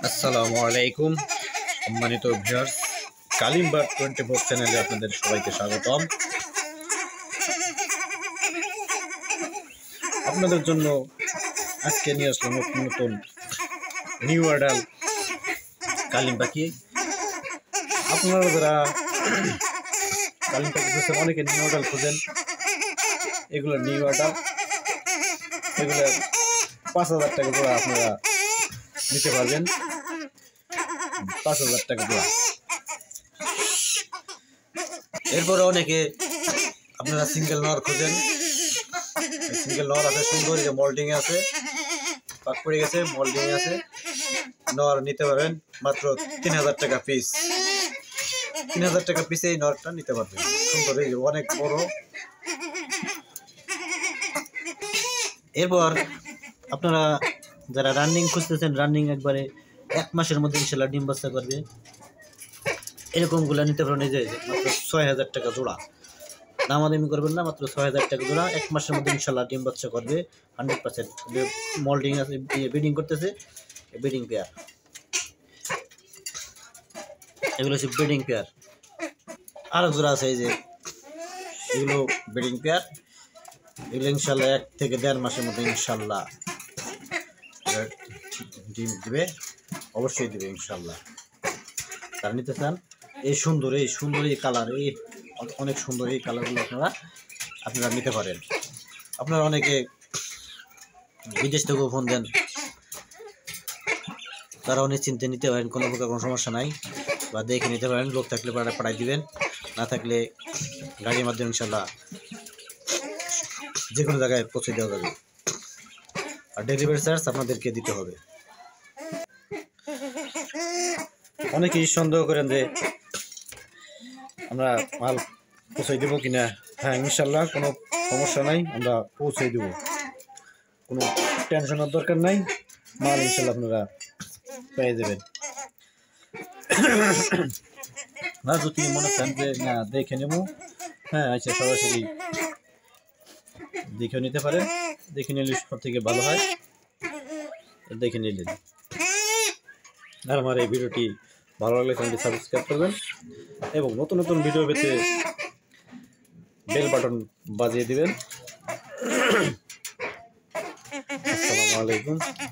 আসসালামু আলাইকুম সম্মানিত ভিউয়ার্স, কালিম বার্ড 24 চ্যানেলে আপনাদের সবাইকে স্বাগতম। আপনাদের জন্য আজকে নিয়ে আসলাম নতুন নিউ অ্যাডাল কালিম পাখি। আপনারা যারা কালিম পাখি খুঁজছেন, অনেকে নিউ অ্যাডাল খুঁজেন, এগুলো নিউ অ্যাডাল, এগুলো 5,000 টাকা জোড়া আপনারা নিতে পারবেন। 5,000 টাকা জোড়া। এরপরে অনেকে আপনারা সিঙ্গেল নর খোঁজেন, সিঙ্গেল নর আছে, সুন্দর মোল্ডিং আছে, পাক পড়ে গেছে, মোল্ডিং আছে, নর নিতে পারবেন মাত্র 3,000 টাকা পিস। 3,000 টাকা পিসে এই নরটা নিতে পারবেন। সুন্দর, এই অনেক বড়। এরপর আপনারা যারা রানিং খুঁজতেছেন, রানিং একবারে 1 মাসের মধ্যে ইনশাল্লাহ ডিম বাচ্চা করবে, এরকমগুলো নিতে পারেন। এই যে মাত্র 6,000 টাকা জোড়া, দামাদামি করবেন না, মাত্র 6,000 টাকা জোড়া। 1 মাসের মধ্যে ইনশাল্লাহ ডিম বাচ্চা করবে 100%। মোল্ডিং আছে, ব্রিডিং করতেছে, ব্রিডিং পেয়ার, এগুলো হচ্ছে ব্রিডিং পেয়ার। আরও জোড়া আছে, এই যে এগুলো ব্রিডিং পেয়ার। এগুলো ইনশাল্লাহ 1 থেকে 1.5 মাসের মধ্যে ইনশাল্লাহ ডিম দিবে, অবশ্যই দিবে ইনশাল্লাহ। তারা নিতে চান, এই সুন্দর এই কালার, এই অনেক সুন্দর এই কালারগুলো আপনারা নিতে পারেন। আপনারা অনেকে বিদেশ থেকেও ফোন দেন, তারা অনেক চিন্তা নিতে পারেন, কোনো প্রকার কোনো সমস্যা নাই, বা দেখে নিতে পারেন। লোক থাকলে পাঠাই দিবেন, না থাকলে গাড়ির মাধ্যমে ইনশাল্লাহ যে কোনো জায়গায় পৌঁছে দেওয়া যাবে। আর ডেলিভারি চার্জ আপনাদেরকে দিতে হবে। অনেকেই সন্দেহ করেন যে আমরা মাল পৌঁছে দেবো কিনা। হ্যাঁ, ইনশাল্লাহ কোনো সমস্যা নাই, আমরা পৌঁছে দেবো, কোনো টেনশনের দরকার নাই। মাল ইনশাল্লাহ আপনারা পেয়ে যাবেন। না যদি মনে করেন যে না দেখে নেবো, হ্যাঁ আচ্ছা, সরাসরি দেখে নিতে পারেন। দেখে নিলে সব থেকে ভালো হয়, দেখে নিলেন। আর আমার এই ভিডিওটি ভালো লাগলে চ্যানেলটি সাবস্ক্রাইব করবেন এবং নতুন নতুন ভিডিও পেতে বেল বাটন বাজিয়ে দিবেন। আসসালামু আলাইকুম।